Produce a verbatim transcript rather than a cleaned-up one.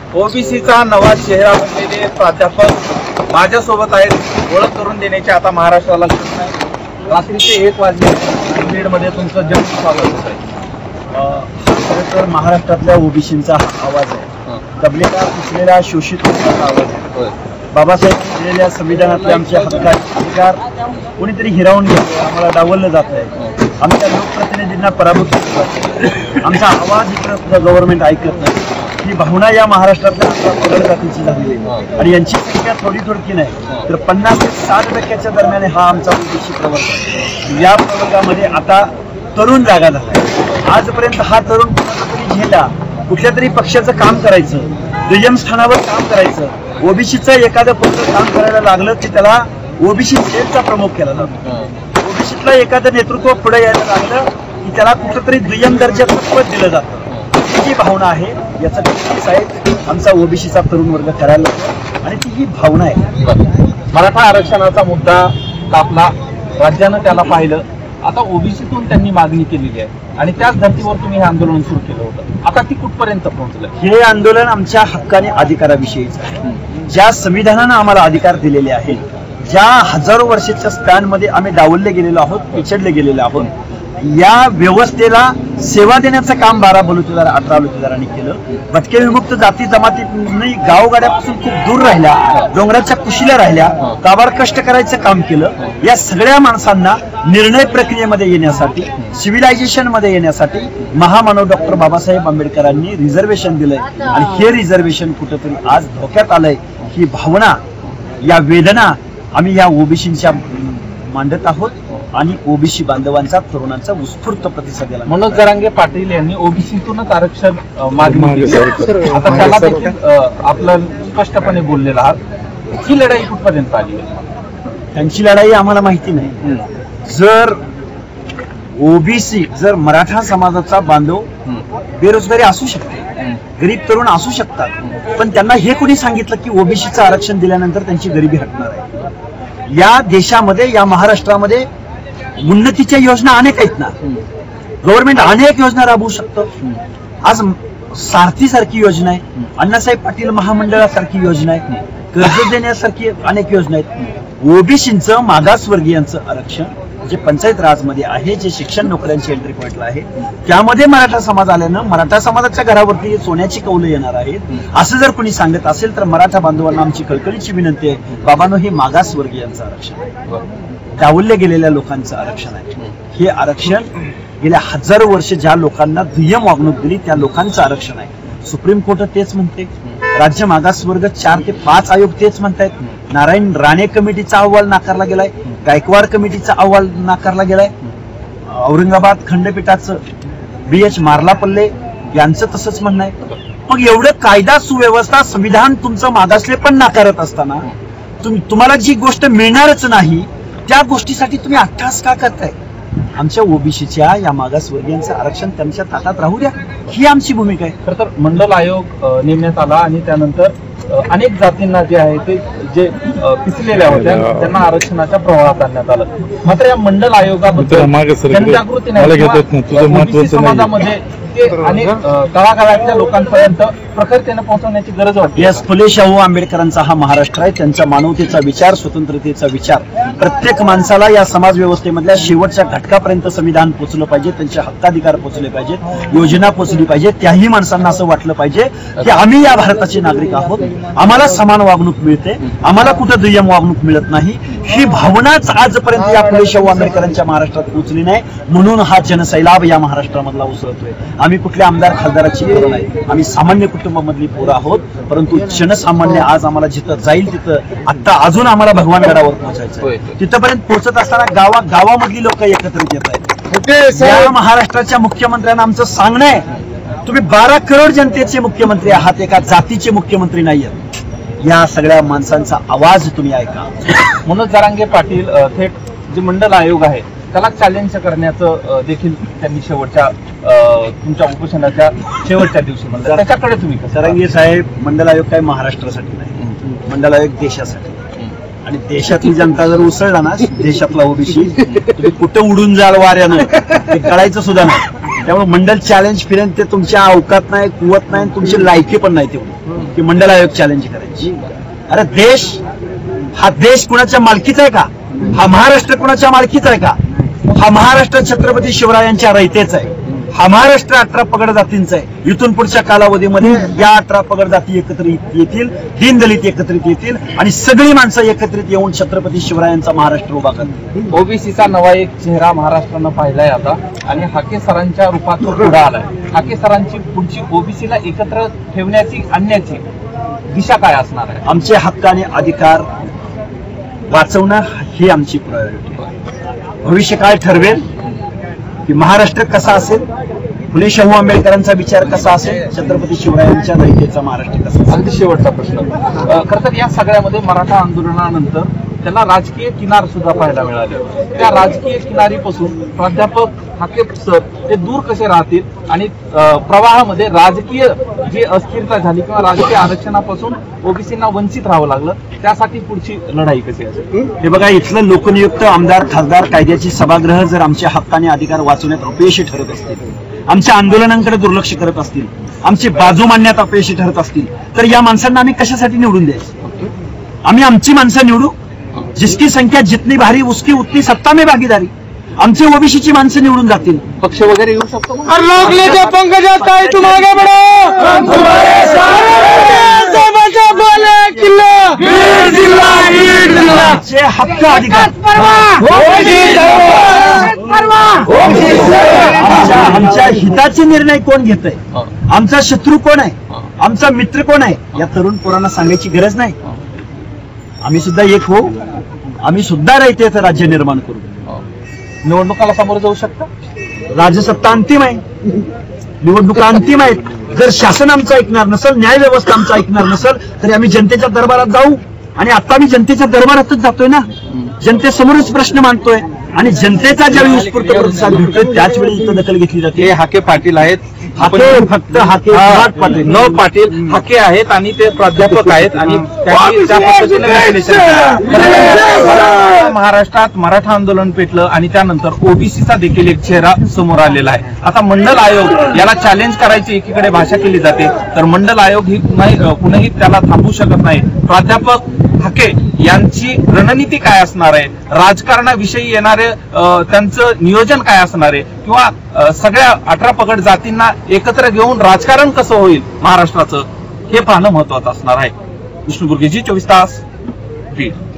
ओबीसीचा नवा चेहरा बनलेले प्राध्यापक माझ्यासोबत आहेत. ओळख करून देण्याची आता महाराष्ट्राला गरज नाही. रात्रीचे एक वाजले बीडमध्ये तुमचं जन्म स्वागत होत आहे. खरं तर महाराष्ट्रातल्या ओबीसींचा हा आवाज आहे. दबलेला कुचलेला शोषित आवाज आहे. बाबासाहेब दिलेल्या संविधानातले आमचे हक्काचे अधिकार कोणीतरी हिरावून घेतले, आम्हाला डावललं जात आहे. आमच्या लोकप्रतिनिधींना पराभूत केलं. आमचा आवाज इकडं गव्हर्नमेंट ऐकत नाही. ही भावना या महाराष्ट्रातल्या पगड जातीची झालेली आहे आणि यांची संख्या थोडी थोडकी नाही तर पन्नास ते साठ टक्क्याच्या दरम्यान हा आमचा ओबीसी प्रवर्ग आहे. या प्रवर्गामध्ये आता तरुण जागा झाला आहे. आजपर्यंत हा तरुण कुठेतरी झेला कुठल्या तरी पक्षाचं काम करायचं, दुय्यम स्थानावर काम करायचं. ओबीसीचं एखादं पक्ष काम करायला लागलं की त्याला ओबीसी सेलचा प्रमुख केला जातो. ओबीसीतलं एखादं नेतृत्व पुढे यायला लागलं की त्याला कुठंतरी दुय्यम दर्जाचं पद दिलं जातं. ही भावना आहे. याचा साहेब आमचा ओबीसीचा तरुण वर्ग करायला लागतो आणि ती ही भावना आहे. मराठा आरक्षणाचा मुद्दा कापला, राज्यानं त्याला पाहिलं. आता ओबीसीतून त्यांनी मागणी केलेली आहे आणि त्याच धर्तीवर तुम्ही हे आंदोलन सुरू केलं होतं. आता ती कुठपर्यंत पोहोचलं? हे आंदोलन आमच्या हक्काने अधिकाराविषयीच आहे. ज्या संविधानानं आम्हाला अधिकार दिलेले आहेत, ज्या हजारो वर्षाच्या स्पॅनमध्ये आम्ही डावलले गेलेलो आहोत, पिछडले गेलेलो आहोत, या व्यवस्थेला सेवा देण्याचं काम बारा बलुतेदार अठरा बलुतेदारांनी केलं. भटके विमुक्त जाती जमातींनी गावगाड्यापासून खूप दूर राहिल्या, डोंगराच्या कुशीला राहिल्या, काबाड कष्ट करायचं काम केलं. या सगळ्या माणसांना निर्णय प्रक्रियेमध्ये येण्यासाठी, सिव्हिलायझेशन मध्ये येण्यासाठी महामानव डॉक्टर बाबासाहेब आंबेडकरांनी रिझर्वेशन दिलंय आणि हे रिझर्वेशन कुठेतरी आज धोक्यात आलंय. ही भावना, या वेदना आम्ही या ओबीसींच्या मांडत आहोत आणि ओबीसी बांधवांचा, तरुणांचा उत्स्फूर्त प्रतिसाद दिला. मनोज जरांगे पाटील यांनी ओबीसीतूनच आरक्षण मागणी केली. आता त्याला देखील आपलं स्पष्टपणे बोललेला आहात. ही लढाई कुठपर्यंत आली आहे? त्यांची लढाई आम्हाला माहिती नाही. जर ओबीसी, जर मराठा समाजाचा बांधव बेरोजगारी असू शकते, गरीब तरुण असू शकतात, पण त्यांना हे कोणी सांगितलं की ओबीसीचं आरक्षण दिल्यानंतर त्यांची गरिबी हटणार आहे? या देशामध्ये, या महाराष्ट्रामध्ये उन्नतीच्या योजना अनेक आहेत ना. गव्हर्नमेंट अनेक योजना राबवू शकतं. आज सारथी सारखी योजना आहे, अण्णासाहेब पाटील महामंडळासारखी योजना आहे, कर्ज देण्यासारखी अनेक योजना आहेत. ओबीसींचं, मागासवर्गीयांचं आरक्षण जे पंचायत राजमध्ये आहे, जे शिक्षण नोकऱ्यांची एंट्री पॉईंटला आहे, त्यामध्ये मराठा समाज आल्यानं मराठा समाजाच्या घरावरती सोन्याची कौलं येणार आहेत असं जर कोणी सांगत असेल तर मराठा बांधवांना आमची कळकळीची विनंती आहे, बाबांनो, हे मागासवर्गीयांचं आरक्षण आहे, डावलले गेलेल्या लोकांचं आरक्षण आहे. हे आरक्षण गेल्या हजारो वर्ष ज्या लोकांना दुय्यम वागणूक दिली त्या लोकांचं आरक्षण आहे. सुप्रीम कोर्ट तेच म्हणते, राज्य मागासवर्ग चार ते पाच आयोग तेच म्हणतायत. नारायण राणे कमिटीचा अहवाल नाकारला गेलाय, गायकवाड कमिटीचा अहवाल नाकारला गेलाय, औरंगाबाद खंडपीठाचं बी एच मार्लापल्ले यांचं तसंच म्हणणं आहे. मग एवढं कायदा सुव्यवस्था संविधान तुमचं मागासले पण नाकारत असताना तुम्हाला जी गोष्ट मिळणारच नाही त्या गोष्टीसाठी तुम्ही अट्टहास का करताय? आमच्या ओबीसीच्या, या मागासवर्गीयांचं आरक्षण त्यांच्या ताटात राहू द्या, ही आमची भूमिका आहे. खरं तर मंडल आयोग नेमण्यात आला आणि त्यानंतर अनेक जातींना जे आहे ते जे पिचलेल्या होत्या त्यांना आरक्षणाच्या प्रवाहात आणण्यात आलं. मात्र या मंडल आयोगाबद्दल जनजागृती नाही, समाजामध्ये ते अनेक तळागाळातल्या लोकांपर्यंत प्रखरतेने पोहोचवण्याची गरज वाटते. यस, फुले शाहू आंबेडकरांचा हा महाराष्ट्र आहे. त्यांचा मानवतेचा विचार, स्वतंत्रतेचा विचार प्रत्येक माणसाला या समाज व्यवस्थेमधल्या शेवटच्या घटकापर्यंत संविधान पोहोचलं पाहिजे, त्यांचे हक्काधिकार पोहोचले पाहिजेत, योजना पोहोचली पाहिजे. त्याही माणसांना असं वाटलं पाहिजे की आम्ही या भारताचे नागरिक आहोत, आम्हाला समान वागणूक मिळते, आम्हाला कुठं दुय्यम वागणूक मिळत नाही. ही भावनाच आजपर्यंत या फुले शाहू आंबेडकरांच्या महाराष्ट्रात पोहोचली नाही, म्हणून हा जनसैलाब या महाराष्ट्रामधला उसळतोय. आम्ही कुठल्या आमदार खासदाराची पोरं नाही, आम्ही सामान्य कुटुंबामधली पोरं आहोत. परंतु जनसामान्य आज आम्हाला जिथं जाईल तिथं आता अजून आम्हाला भगवानगडावर पोहोचायचं, तिथपर्यंत पोहोचत असताना गावा गावामधली लोक एकत्रित येत आहेत. या महाराष्ट्राच्या मुख्यमंत्र्यांना आमचं सांगणं आहे, तुम्ही बारा करोड जनतेचे मुख्यमंत्री आहात, एका जातीचे मुख्यमंत्री नाहीयेत. या सगळ्या माणसांचा आवाज तुम्ही ऐका. मनोज जरांगे पाटील थेट जे मंडल आयोग आहे त्याला चॅलेंज करण्याचं देखील त्यांनी शेवटच्या तुमच्या उपोषणाच्या शेवटच्या दिवशी म्हणलं. त्याच्याकडे तुम्ही जरांगे साहेब, मंडल आयोग काय महाराष्ट्रासाठी नाही, मंडल आयोग देशासाठी. आणि देशातली जनता जर उसळला ना, देशातला ओबीसी तुम्ही कुठं उडून जाल वाऱ्यानं ते कळायचं सुद्धा नाही. त्यामुळे मंडल चॅलेंज फिरेन ते तुमच्या अवकात नाही, कुवत नाही, तुमची लायकी पण नाही तेवढी की मंडल आयोग चॅलेंज करायची. अरे देश हा देश कुणाच्या मालकीचा आहे का? हा महाराष्ट्र कुणाच्या मालकीचा आहे का? हा महाराष्ट्र छत्रपती शिवरायांच्या रयतेचा आहे. हा महाराष्ट्र अठरा पगड जातींचा आहे. इथून पुढच्या कालावधीमध्ये या अठरा पगड जाती एकत्रित येतील, दीनदलित एकत्रित येतील आणि सगळी माणसं एकत्रित येऊन छत्रपती शिवरायांचा महाराष्ट्र उभा करतील. ओबीसीचा नवा एक चेहरा महाराष्ट्रानं पाहिलाय आता आणि हाके सरांच्या रूपात तो पुढे आलाय. हाके सरांची पुढची ओबीसीला एकत्र ठेवण्याची, आणण्याची दिशा काय असणार आहे? आमचे हक्क आणि अधिकार वाचवणं ही आमची प्रायोरिटी आहे. भविष्य काय ठरवेल की महाराष्ट्र कसा असेल, फुले शाहू आंबेडकरांचा विचार कसा असेल, छत्रपती शिवरायांच्या रयतेचा महाराष्ट्र कसा असेल. अगदी शेवटचा प्रश्न. खरं तर या सगळ्यामध्ये मराठा आंदोलनानंतर त्याला राजकीय किनार सुद्धा पाहायला मिळाले. त्या राजकीय किनारीपासून प्राध्यापक हाके सर ते दूर कसे राहतील आणि प्रवाहामध्ये राजकीय जी अस्थिरता झाली किंवा राजकीय आरक्षणापासून ओबीसींना वंचित राहावं लागलं, त्यासाठी पुढची लढाई कशी असेल? हे बघा, इथलं लोकनियुक्त आमदार खासदार कायद्याची सभागृह जर आमचे हक्क आणि अधिकार वाचवण्यात अपयशी ठरत असतील, आमच्या आंदोलनांकडे दुर्लक्ष करत असतील, आमची बाजू मांडण्यात अपयशी ठरत असतील, तर या माणसांना आम्ही कशासाठी निवडून द्यायचं? आम्ही आमची माणसं निवडू. जिसकी संख्या जितनी भारी उसकी उतनी सत्ता में भागीदारी. आमचे ओबीसीची माणसं निवडून जातील. पक्ष वगैरे येऊ शकतो. आमचे हक्क अधिकार, आमच्या हिताचे निर्णय कोण घेत आहे, आमचा शत्रू कोण आहे, आमचा मित्र कोण आहे, या तरुण पोरांना सांगायची गरज नाही. आम्ही सुद्धा एक होऊ, आम्ही सुद्धा रयतेचं राज्य निर्माण करू. निवडणुकाला सामोरं जाऊ शकता. राजसत्ता अंतिम आहे, निवडणुका अंतिम आहेत. जर शासन आमचं ऐकणार नसेल, न्याय व्यवस्था आमचं ऐकणार नसेल, तरी आम्ही जनतेच्या दरबारात जाऊ. आणि आता आम्ही जनतेच्या दरबारातच जातोय ना, जनतेसमोरच प्रश्न मांडतोय आणि जनतेचा ज्यावेळी उत्स्फूर्त प्रतिसाद भेटतोय त्याच वेळी इथं दखल घेतली जाते. हे हाके पाटील आहेत. हाके फक्त हाके पाटील न पाटील हाके आहेत आणि ते प्राध्यापक आहेत आणि त्यांनी त्या पद्धतीने महाराष्ट्रात मराठा आंदोलन पेटलं आणि त्यानंतर ओबीसीचा देखील एक चेहरा समोर आलेला आहे. आता मंडल आयोग याला चॅलेंज करायची एकीकडे भाषा केली जाते, तर मंडल आयोग ही कुणीही त्याला थांबवू शकत नाही. प्राध्यापक हाके यांची रणनीती काय असणार आहे, राजकारणाविषयी येणारे त्यांचं नियोजन काय असणार आहे, किंवा सगळ्या अठरा पगड जातींना एकत्र घेऊन राजकारण कसं होईल महाराष्ट्राचं, हे पाहणं महत्वाचं असणार आहे. विष्णू बुर्गे, जी चोवीस तास, बीड.